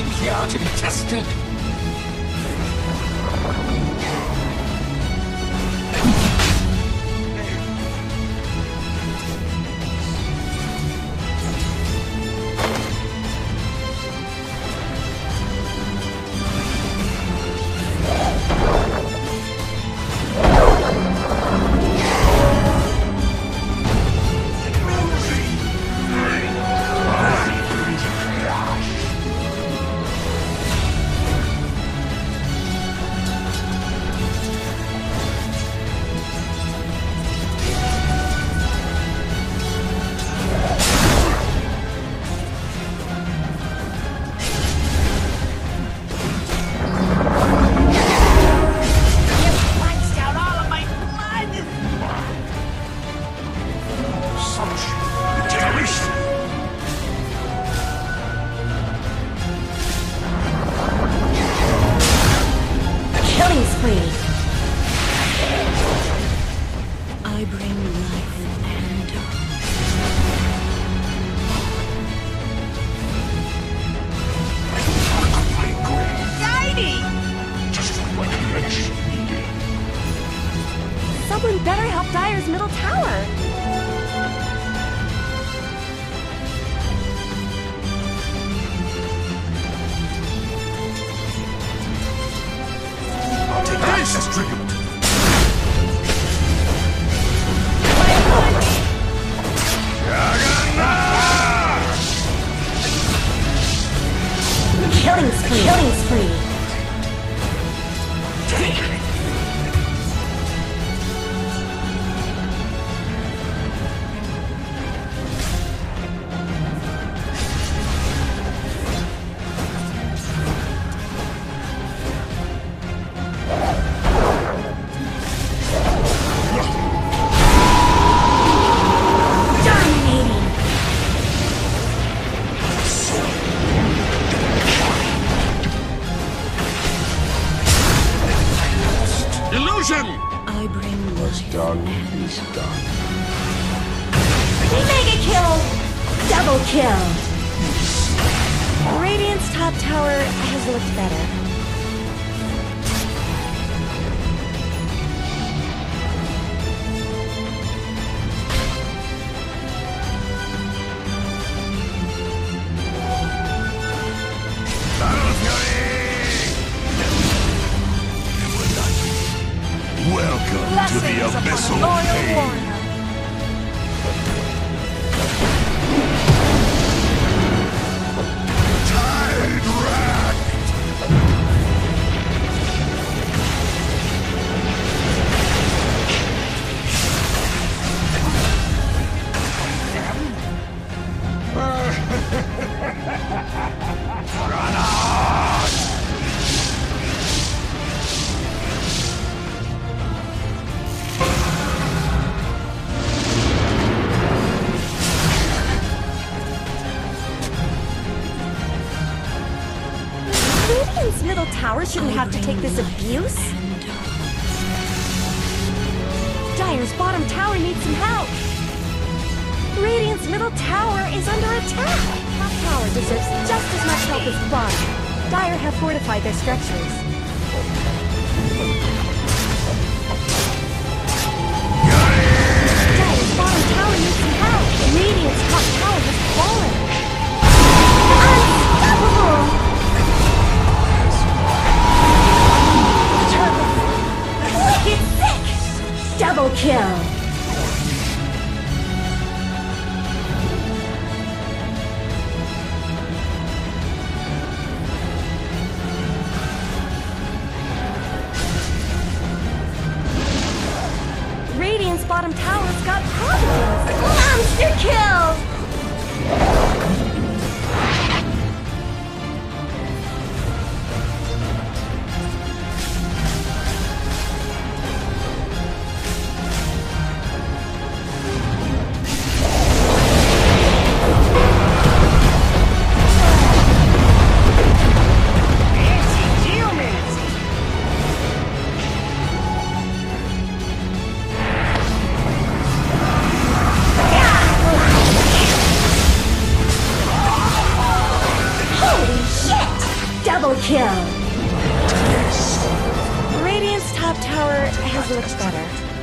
here to be tested. I bring life and Shiny! Just like Lich needed. Someone better help Dire's middle tower. I'll take this as tribute. Killing spree! Killing spree! Dominating! Illusion! I bring life Done and is done. Mega kill! Double kill! Radiant's top tower has looked better. Welcome to the Abyssal Cave. Tide racked. Radiant's middle tower shouldn't have to take this abuse. Dire's bottom tower needs some help. Radiant's middle tower is under attack. Top tower deserves just as much help as bottom. Dire have fortified their structures. Dire's bottom tower needs some help. Radiant's top tower has fallen. Unstoppable! Wicked sick! Double kill! Radiant's bottom tower's got problems! Monster kill! Double kill! Radiant's top tower has looked better.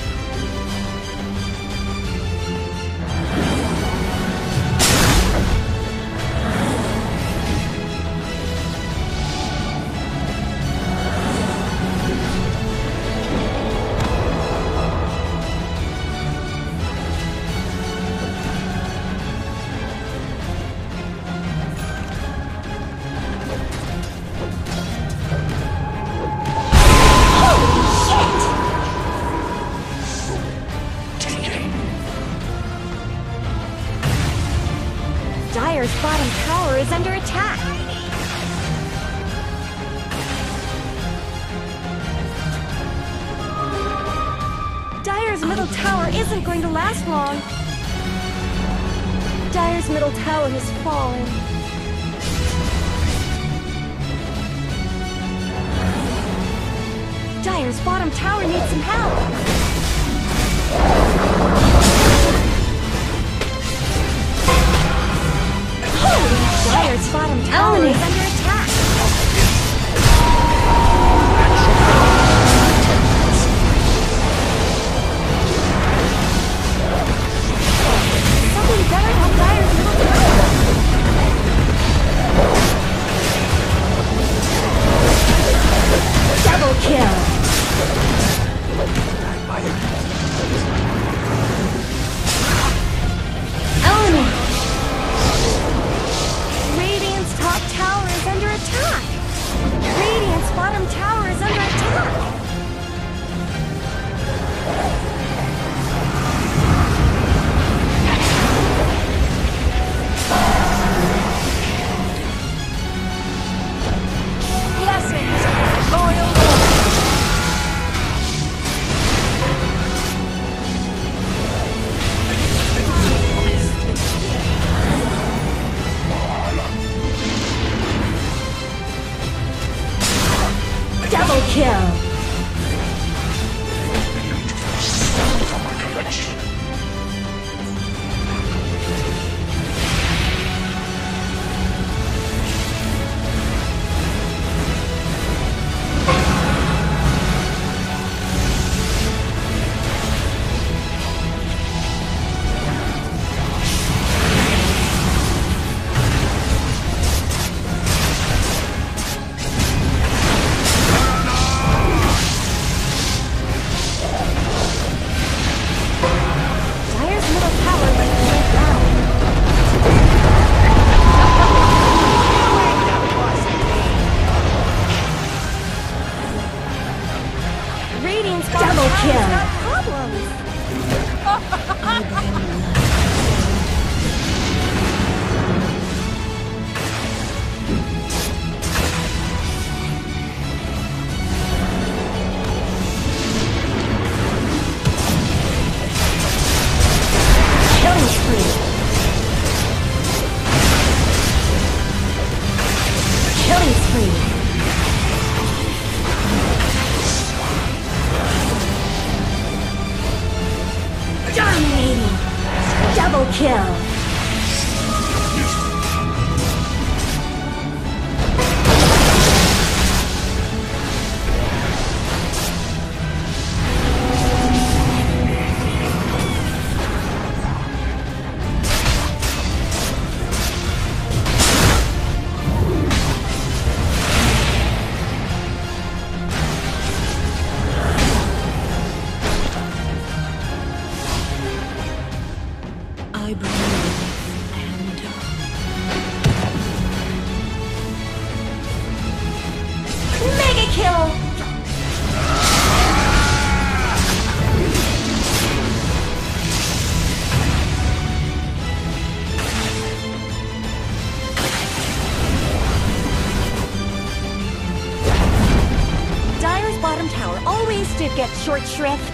Dire's bottom tower is under attack. Dire's middle tower isn't going to last long. Dire's middle tower has fallen. Dire's bottom tower needs some help. Dire's bottom tower is under attack. Something better help Dire's middle tower. Double kill. Element. Radiant's top tower is under attack! Radiant's bottom tower is under attack! Blessings, loyal Lord! Double kill! Double kill! Killing spree! Killing spree! Dominating! Double kill! I bring life and Mega kill! Dire's bottom tower always did get short shrift.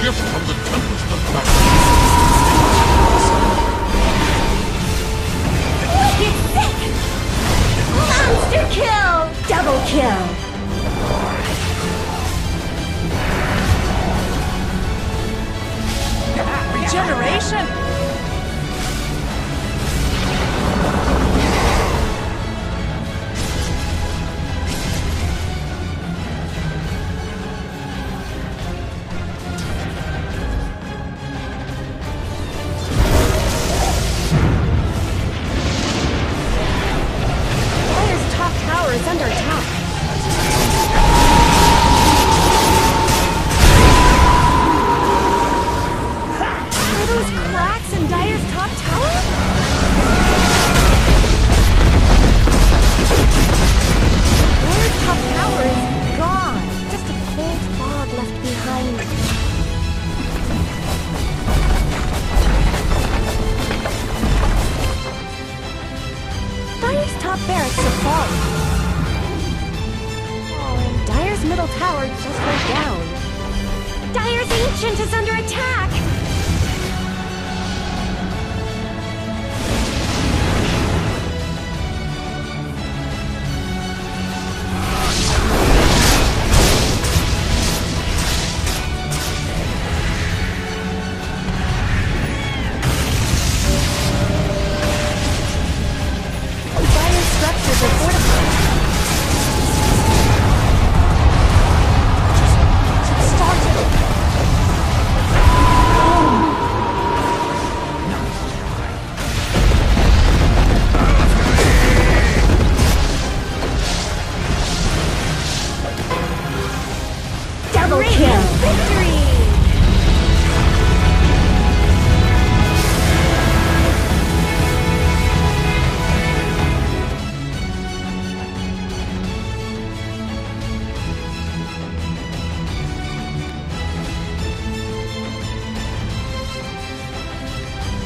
gift from the Tempest of Battle. Wicked sick! Monster kill! Double kill! Regeneration! Dire's top tower is under attack. Are those cracks in Dire's top tower? Dire's top tower is gone. Just a cold fog left behind. Dire's top barracks have fallen. Oh, and Dire's middle tower just went down. Dire's Ancient is under attack! Dire's structures are fortified. Double kill! Victory!